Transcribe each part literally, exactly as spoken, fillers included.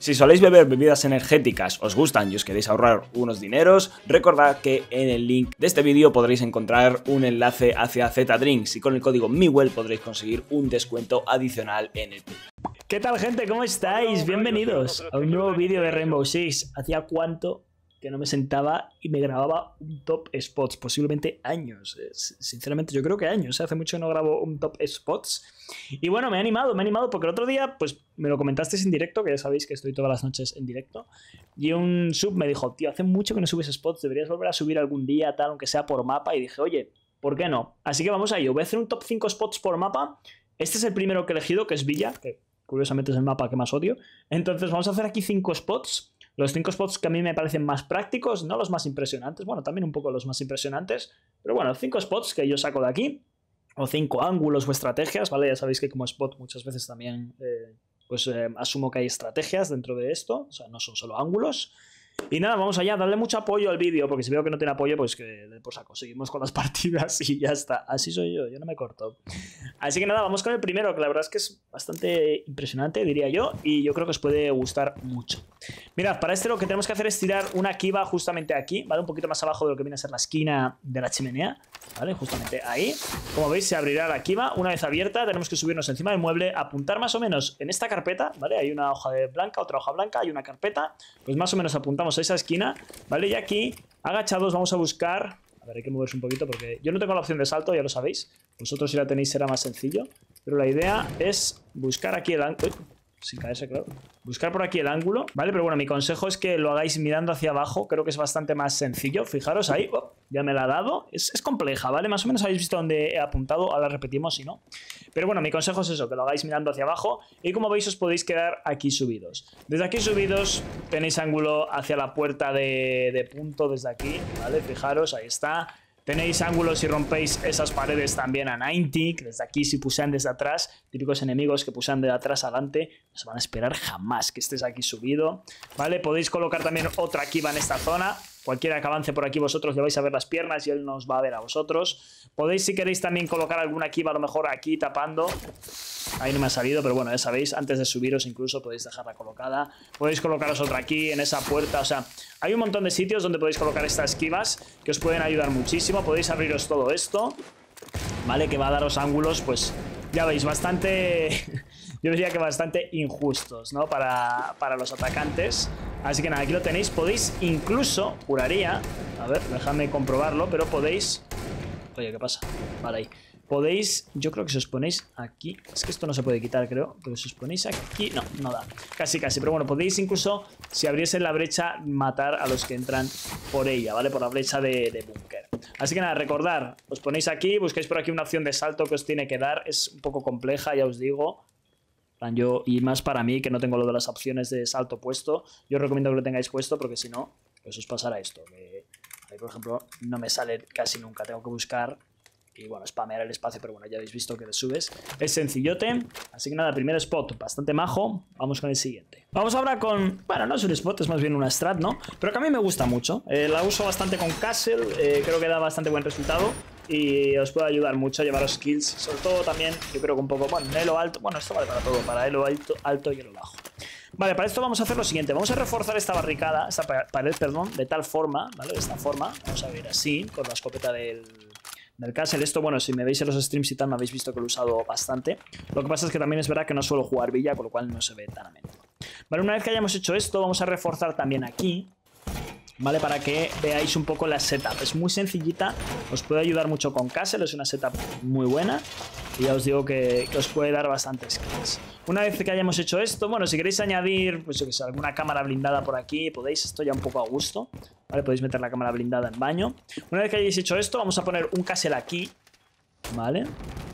Si soléis beber bebidas energéticas, os gustan y os queréis ahorrar unos dineros, recordad que en el link de este vídeo podréis encontrar un enlace hacia Z-Drinks y con el código MIWELL podréis conseguir un descuento adicional en el club. ¿Qué tal, gente? ¿Cómo estáis? Bienvenidos a un nuevo vídeo de Rainbow Six. ¿Hacía cuánto que no me sentaba y me grababa un top spots? Posiblemente años. Sinceramente, yo creo que años. Hace mucho que no grabo un top spots. Y bueno, me he animado, me he animado porque el otro día, pues me lo comentasteis en directo, que ya sabéis que estoy todas las noches en directo. Y un sub me dijo, tío, hace mucho que no subes spots, deberías volver a subir algún día, tal, aunque sea por mapa. Y dije, oye, ¿por qué no? Así que vamos a ello. Voy a hacer un top cinco spots por mapa. Este es el primero que he elegido, que es Villa, que curiosamente es el mapa que más odio. Entonces vamos a hacer aquí cinco spots. Los cinco spots que a mí me parecen más prácticos, no los más impresionantes. Bueno, también un poco los más impresionantes. Pero bueno, cinco spots que yo saco de aquí. O cinco ángulos o estrategias, ¿vale? Ya sabéis que como spot muchas veces también eh, pues eh, asumo que hay estrategias dentro de esto. O sea, no son solo ángulos. Y nada, vamos allá, darle mucho apoyo al vídeo, porque si veo que no tiene apoyo, pues que por saco, seguimos con las partidas y ya está. Así soy yo, yo no me corto. Así que nada, vamos con el primero, que la verdad es que es bastante impresionante, diría yo, y yo creo que os puede gustar mucho. Mirad, para este lo que tenemos que hacer es tirar una kiva justamente aquí, ¿vale? Un poquito más abajo de lo que viene a ser la esquina de la chimenea, ¿vale? Justamente ahí. Como veis, se abrirá la kiva. Una vez abierta, tenemos que subirnos encima del mueble, apuntar más o menos en esta carpeta, ¿vale? Hay una hoja de blanca, otra hoja blanca, hay una carpeta, pues más o menos apuntamos a esa esquina, ¿vale? Y aquí, agachados, vamos a buscar... A ver, hay que moverse un poquito porque yo no tengo la opción de salto, ya lo sabéis. Vosotros si la tenéis será más sencillo. Pero la idea es buscar aquí el ángulo... Sin caerse, claro. Buscar por aquí el ángulo, ¿vale? Pero bueno, mi consejo es que lo hagáis mirando hacia abajo. Creo que es bastante más sencillo. Fijaros ahí. Oh, ya me la ha dado. Es, es compleja, ¿vale? Más o menos habéis visto dónde he apuntado. Ahora repetimos si no. Pero bueno, mi consejo es eso, que lo hagáis mirando hacia abajo. Y como veis, os podéis quedar aquí subidos. Desde aquí subidos tenéis ángulo hacia la puerta de, de punto desde aquí, ¿vale? Fijaros, ahí está. Tenéis ángulos si rompéis esas paredes también a noventa. Desde aquí si pusean desde atrás, típicos enemigos que pusean de atrás adelante, no se van a esperar jamás que estés aquí subido, ¿vale? Podéis colocar también otra kiva en esta zona. Cualquiera que avance por aquí vosotros le vais a ver las piernas y él nos va a ver a vosotros. Podéis, si queréis, también colocar alguna kiva a lo mejor aquí tapando. Ahí no me ha salido, pero bueno, ya sabéis, antes de subiros incluso podéis dejarla colocada. Podéis colocaros otra aquí, en esa puerta, o sea, hay un montón de sitios donde podéis colocar estas kivas que os pueden ayudar muchísimo. Podéis abriros todo esto, ¿vale? Que va a daros ángulos, pues, ya veis, bastante... Yo diría que bastante injustos, ¿no? Para, para los atacantes. Así que nada, aquí lo tenéis. Podéis incluso, juraría... A ver, déjame comprobarlo, pero podéis... Oye, ¿qué pasa? Vale, ahí. Podéis, yo creo que si os ponéis aquí, es que esto no se puede quitar, creo, pero si os ponéis aquí, no, no da, casi casi, pero bueno, podéis incluso, si abriesen la brecha, matar a los que entran por ella, ¿vale? Por la brecha de, de búnker. Así que nada, recordar, os ponéis aquí, buscáis por aquí una opción de salto que os tiene que dar, es un poco compleja, ya os digo. Yo, y más para mí, que no tengo lo de las opciones de salto puesto, yo os recomiendo que lo tengáis puesto, porque si no, pues os pasará esto, que, ahí, por ejemplo, no me sale casi nunca, tengo que buscar... Y bueno, spamear el espacio, pero bueno, ya habéis visto que le subes. Es sencillote. Así que nada, primer spot bastante majo. Vamos con el siguiente. Vamos ahora con... Bueno, no es un spot, es más bien una strat, ¿no? Pero que a mí me gusta mucho. Eh, la uso bastante con Castle. Eh, creo que da bastante buen resultado. Y os puede ayudar mucho a llevaros kills. Sobre todo también, yo creo que un poco... Bueno, en elo alto... Bueno, esto vale para todo. Para elo alto, alto y elo bajo. Vale, para esto vamos a hacer lo siguiente. Vamos a reforzar esta barricada, esta pared, perdón, de tal forma, ¿vale? De esta forma. Vamos a ver así, con la escopeta del... del Castle. Esto, bueno, si me veis en los streams y tal, me habéis visto que lo he usado bastante. Lo que pasa es que también es verdad que no suelo jugar Villa, con lo cual no se ve tan a menudo. Vale, una vez que hayamos hecho esto, vamos a reforzar también aquí, ¿vale? Para que veáis un poco la setup. Es muy sencillita, os puede ayudar mucho con Castle, es una setup muy buena. Y ya os digo que, que os puede dar bastantes kills. Una vez que hayamos hecho esto, bueno, si queréis añadir, pues yo que sé, alguna cámara blindada por aquí, podéis, esto ya un poco a gusto, ¿vale? Podéis meter la cámara blindada en baño. Una vez que hayáis hecho esto, vamos a poner un Castle aquí, ¿vale?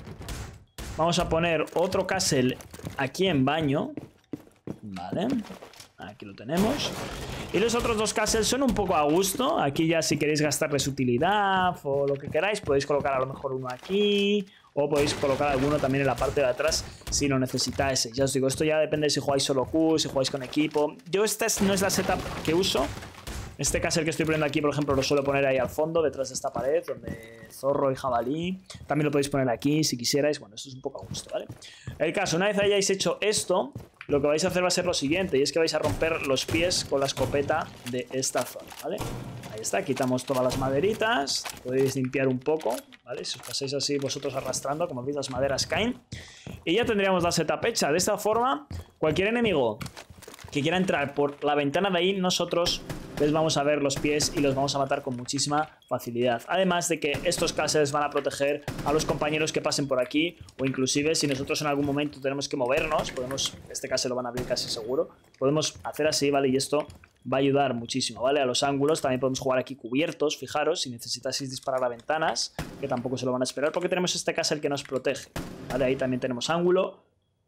Vamos a poner otro Castle aquí en baño, ¿vale? Aquí lo tenemos. Y los otros dos castles son un poco a gusto. Aquí ya si queréis gastarles utilidad o lo que queráis, podéis colocar a lo mejor uno aquí. O podéis colocar alguno también en la parte de atrás si lo necesitáis. Ya os digo, esto ya depende si jugáis solo Q, si jugáis con equipo. Yo esta es, no es la setup que uso. Este castle que estoy poniendo aquí, por ejemplo, lo suelo poner ahí al fondo, detrás de esta pared, donde zorro y jabalí. También lo podéis poner aquí si quisierais. Bueno, esto es un poco a gusto, ¿vale? El caso, una vez hayáis hecho esto, lo que vais a hacer va a ser lo siguiente, y es que vais a romper los pies con la escopeta de esta zona, ¿vale? Ahí está, quitamos todas las maderitas, podéis limpiar un poco, ¿vale? Si os pasáis así vosotros arrastrando, como veis las maderas caen. Y ya tendríamos la setup hecha. De esta forma, cualquier enemigo que quiera entrar por la ventana de ahí, nosotros les vamos a ver los pies y los vamos a matar con muchísima facilidad. Además de que estos castles van a proteger a los compañeros que pasen por aquí, o inclusive si nosotros en algún momento tenemos que movernos, podemos, este castle lo van a abrir casi seguro, podemos hacer así, ¿vale? Y esto va a ayudar muchísimo, ¿vale? A los ángulos también podemos jugar aquí cubiertos, fijaros, si necesitaseis disparar a ventanas, que tampoco se lo van a esperar porque tenemos este castle que nos protege, ¿vale? Ahí también tenemos ángulo.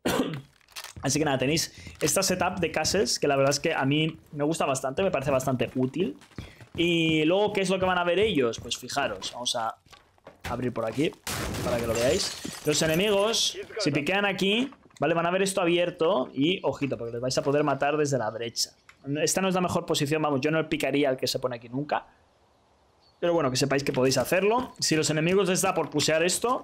Así que nada, tenéis esta setup de castles que la verdad es que a mí me gusta bastante, me parece bastante útil. Y luego, ¿qué es lo que van a ver ellos? Pues fijaros, vamos a abrir por aquí para que lo veáis. Los enemigos, si piquean aquí, ¿vale? Van a ver esto abierto y, ojito, porque les vais a poder matar desde la brecha. Esta no es la mejor posición, vamos, yo no picaría al que se pone aquí nunca. Pero bueno, que sepáis que podéis hacerlo. Si los enemigos les da por pusear esto,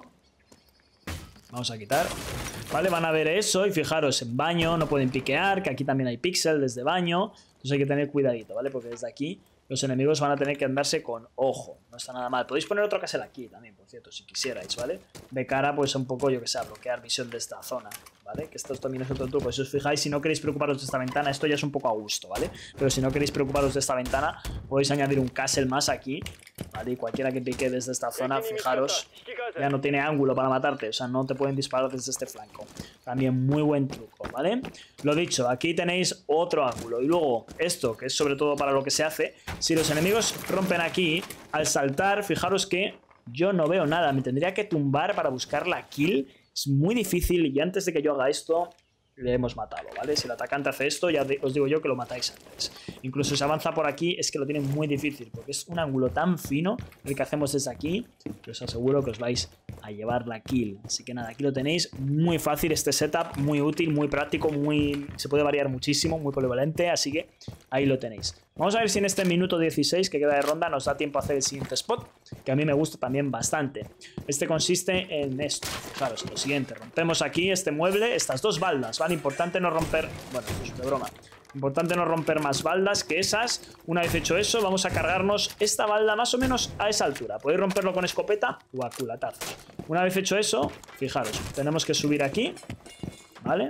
vamos a quitar, ¿vale? Van a ver eso y fijaros, en baño no pueden piquear, que aquí también hay pixel desde baño. Entonces hay que tener cuidadito, ¿vale? Porque desde aquí los enemigos van a tener que andarse con ojo. No está nada mal. Podéis poner otro castle aquí también, por cierto, si quisierais, ¿vale? De cara, pues un poco, yo que sé, a bloquear visión de esta zona, ¿vale? Que esto también es otro truco. Si os fijáis, si no queréis preocuparos de esta ventana, esto ya es un poco a gusto, ¿vale? Pero si no queréis preocuparos de esta ventana, podéis añadir un castle más aquí, ¿vale? Y cualquiera que pique desde esta zona, fijaros, ya no tiene ángulo para matarte. O sea, no te pueden disparar desde este flanco. También muy buen truco, ¿vale? Lo dicho, aquí tenéis otro ángulo. Y luego, esto, que es sobre todo para lo que se hace, si los enemigos rompen aquí, al saltar, fijaros que yo no veo nada. Me tendría que tumbar para buscar la kill. Es muy difícil y antes de que yo haga esto, le hemos matado, ¿vale? Si el atacante hace esto, ya os digo yo que lo matáis antes. Incluso si avanza por aquí, es que lo tienen muy difícil, porque es un ángulo tan fino el que hacemos desde aquí, que os aseguro que os vais a llevar la kill. Así que nada, aquí lo tenéis, muy fácil este setup, muy útil, muy práctico, muy se puede variar muchísimo, muy polivalente, así que ahí lo tenéis. Vamos a ver si en este minuto dieciséis que queda de ronda nos da tiempo a hacer el siguiente spot, que a mí me gusta también bastante. Este consiste en esto, fijaros, lo siguiente, rompemos aquí este mueble, estas dos baldas, ¿vale? Importante no romper, bueno, esto es de broma, importante no romper más baldas que esas. Una vez hecho eso, vamos a cargarnos esta balda más o menos a esa altura. Podéis romperlo con escopeta o a culatazos. Una vez hecho eso, fijaros, tenemos que subir aquí, ¿vale?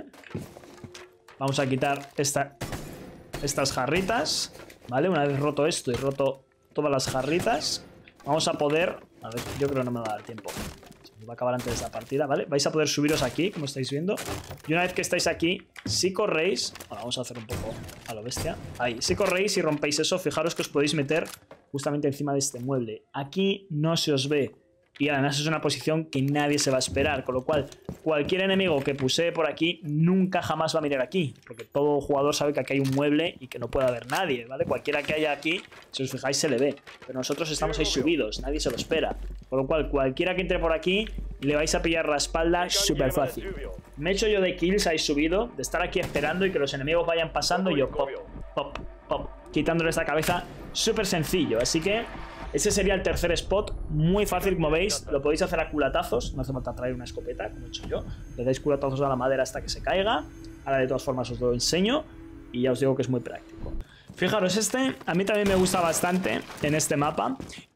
Vamos a quitar esta, estas jarritas, ¿vale? Una vez roto esto y roto todas las jarritas, vamos a poder, a ver, yo creo que no me va a dar tiempo, va a acabar antes de esta partida, ¿vale? Vais a poder subiros aquí, como estáis viendo. Y una vez que estáis aquí, si corréis... Bueno, vamos a hacer un poco a lo bestia. Ahí, si corréis y rompéis eso, fijaros que os podéis meter justamente encima de este mueble. Aquí no se os ve. Y además es una posición que nadie se va a esperar. Con lo cual, cualquier enemigo que pusee por aquí nunca jamás va a mirar aquí. Porque todo jugador sabe que aquí hay un mueble y que no puede haber nadie, ¿vale? Cualquiera que haya aquí, si os fijáis, se le ve. Pero nosotros estamos ahí subidos, nadie se lo espera. Con lo cual, cualquiera que entre por aquí, le vais a pillar la espalda súper fácil. Me he hecho yo de kills ahí subido, de estar aquí esperando y que los enemigos vayan pasando y yo pop, pop, pop, quitándoles la cabeza. Súper sencillo, así que... ese sería el tercer spot, muy fácil como veis, lo podéis hacer a culatazos, no hace falta traer una escopeta, como he hecho yo, le dais culatazos a la madera hasta que se caiga, ahora de todas formas os lo enseño y ya os digo que es muy práctico. Fijaros, este a mí también me gusta bastante en este mapa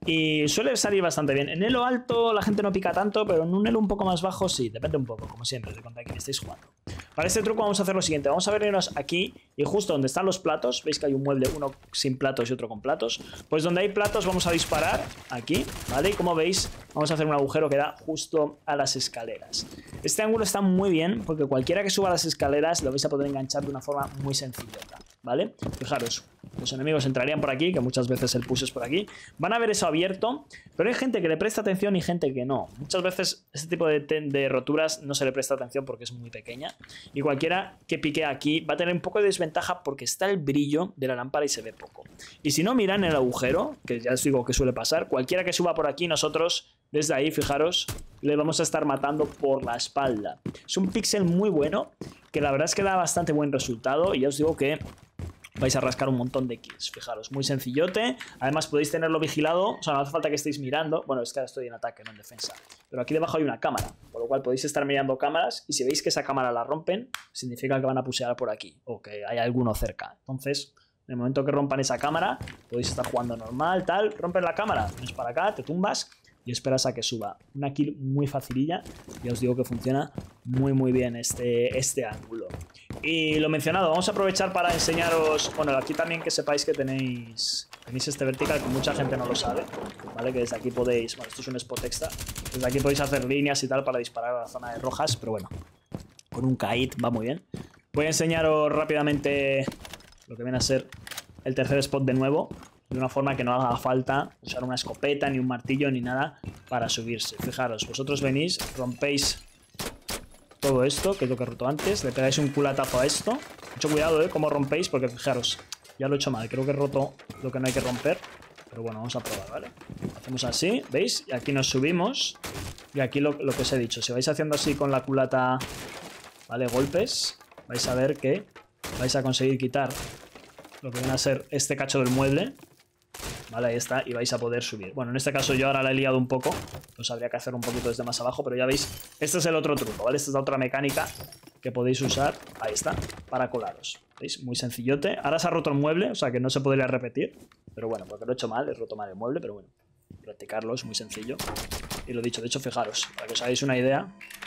y suele salir bastante bien. En elo alto la gente no pica tanto, pero en un elo un poco más bajo sí, depende un poco, como siempre, de contra quién estáis jugando. Para este truco vamos a hacer lo siguiente, vamos a venirnos aquí y justo donde están los platos, veis que hay un mueble, uno sin platos y otro con platos, pues donde hay platos vamos a disparar aquí, ¿vale? Y como veis, vamos a hacer un agujero que da justo a las escaleras. Este ángulo está muy bien porque cualquiera que suba a las escaleras lo vais a poder enganchar de una forma muy sencillota, ¿vale? Fijaros, los enemigos entrarían por aquí, que muchas veces el push es por aquí, van a ver eso abierto, pero hay gente que le presta atención y gente que no. Muchas veces este tipo de, de roturas no se le presta atención porque es muy pequeña y cualquiera que pique aquí va a tener un poco de desventaja porque está el brillo de la lámpara y se ve poco. Y si no miran el agujero, que ya os digo que suele pasar, cualquiera que suba por aquí nosotros desde ahí, fijaros, le vamos a estar matando por la espalda. Es un píxel muy bueno que la verdad es que da bastante buen resultado y ya os digo que vais a rascar un montón de kills. Fijaros, muy sencillote. Además podéis tenerlo vigilado, o sea, no hace falta que estéis mirando. Bueno, es que ahora estoy en ataque, no en defensa. Pero aquí debajo hay una cámara, por lo cual podéis estar mirando cámaras y si veis que esa cámara la rompen, significa que van a pusear por aquí o que hay alguno cerca. Entonces, en el momento que rompan esa cámara, podéis estar jugando normal, tal, rompen la cámara, vienes para acá, te tumbas y esperas a que suba. Una kill muy facililla, ya os digo que funciona muy muy bien este, este ángulo. Y lo mencionado, vamos a aprovechar para enseñaros, bueno, aquí también que sepáis que tenéis, tenéis este vertical que mucha gente no lo sabe, ¿vale? Que desde aquí podéis, bueno, esto es un spot extra, desde aquí podéis hacer líneas y tal para disparar a la zona de rojas, pero bueno, con un kite va muy bien. Voy a enseñaros rápidamente lo que viene a ser el tercer spot de nuevo, de una forma que no haga falta usar una escopeta, ni un martillo, ni nada para subirse. Fijaros, vosotros venís, rompéis todo esto, que es lo que he roto antes, le pegáis un culatazo a esto. Mucho cuidado, ¿eh? Cómo rompéis, porque fijaros, ya lo he hecho mal, creo que he roto lo que no hay que romper. Pero bueno, vamos a probar, ¿vale? Hacemos así, ¿veis? Y aquí nos subimos. Y aquí lo, lo que os he dicho, si vais haciendo así con la culata, ¿vale? Golpes, vais a ver que vais a conseguir quitar lo que viene a ser este cacho del mueble. Vale, ahí está, y vais a poder subir. Bueno, en este caso yo ahora la he liado un poco, pues habría que hacer un poquito desde más abajo, pero ya veis, este es el otro truco, ¿vale? Esta es la otra mecánica que podéis usar, ahí está, para colaros. ¿Veis? Muy sencillote. Ahora se ha roto el mueble, o sea que no se podría repetir, pero bueno, porque lo he hecho mal, he roto mal el mueble, pero bueno, practicarlo es muy sencillo. Y lo dicho, de hecho, fijaros, para que os hagáis una idea,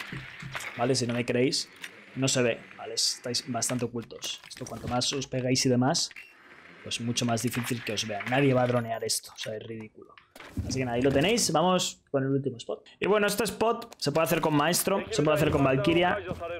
¿vale? Si no me creéis, no se ve, ¿vale? Estáis bastante ocultos. Esto cuanto más os pegáis y demás, pues mucho más difícil que os vean. Nadie va a dronear esto, o sea, es ridículo. Así que nada, ahí lo tenéis. Vamos con el último spot. Y bueno, este spot se puede hacer con Maestro, se puede hacer con Valkyria.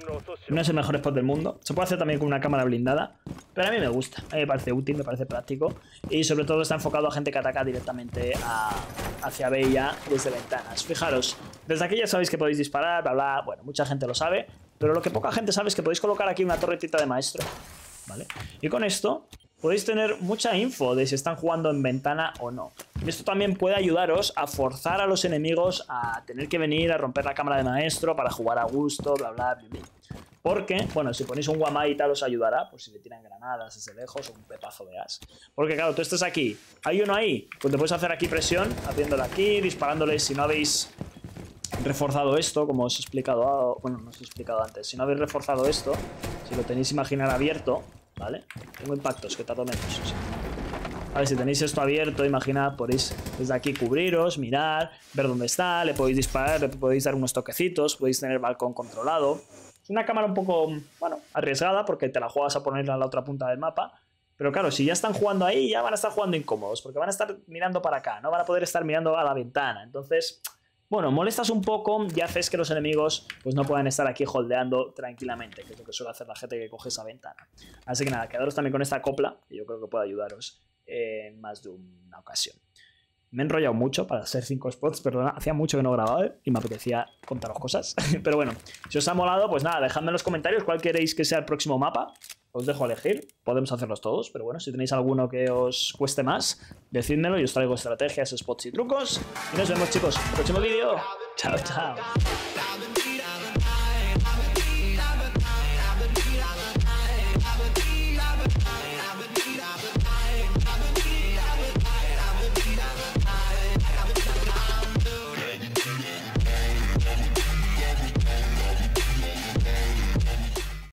No es el mejor spot del mundo. Se puede hacer también con una cámara blindada, pero a mí me gusta. A mí me parece útil, me parece práctico. Y sobre todo está enfocado a gente que ataca directamente a, hacia B y A desde ventanas. Fijaros, desde aquí ya sabéis que podéis disparar, bla, bla. Bueno, mucha gente lo sabe, pero lo que poca gente sabe es que podéis colocar aquí una torretita de Maestro, ¿vale? Y con esto podéis tener mucha info de si están jugando en ventana o no. Y esto también puede ayudaros a forzar a los enemigos a tener que venir a romper la cámara de Maestro para jugar a gusto, bla, bla, bla, bla. Porque, bueno, si ponéis un guamai y tal os ayudará, pues si le tiran granadas desde lejos o un pepazo de as. Porque claro, tú estás aquí, hay uno ahí, pues te puedes hacer aquí presión, haciéndole aquí, disparándoles si no habéis reforzado esto, como os he explicado, bueno, no os he explicado antes, si no habéis reforzado esto, si lo tenéis imaginar abierto, ¿vale? Tengo impactos, que tardo menos. Sí. Vale, si tenéis esto abierto, imaginad, podéis desde aquí cubriros, mirar, ver dónde está, le podéis disparar, le podéis dar unos toquecitos, podéis tener balcón controlado. Es una cámara un poco, bueno, arriesgada porque te la juegas a ponerla a la otra punta del mapa. Pero claro, si ya están jugando ahí, ya van a estar jugando incómodos porque van a estar mirando para acá, no van a poder estar mirando a la ventana. Entonces, bueno, molestas un poco y haces que los enemigos pues no puedan estar aquí holdeando tranquilamente, que es lo que suele hacer la gente que coge esa ventana. Así que nada, quedaros también con esta copla, que yo creo que puede ayudaros en más de una ocasión. Me he enrollado mucho para hacer cinco spots, perdona, hacía mucho que no grababa y me apetecía contaros cosas. Pero bueno, si os ha molado, pues nada, dejadme en los comentarios cuál queréis que sea el próximo mapa. Os dejo elegir, podemos hacerlos todos, pero bueno, si tenéis alguno que os cueste más, decídmelo y os traigo estrategias, spots y trucos. Y nos vemos, chicos, en el próximo vídeo. Chao, chao.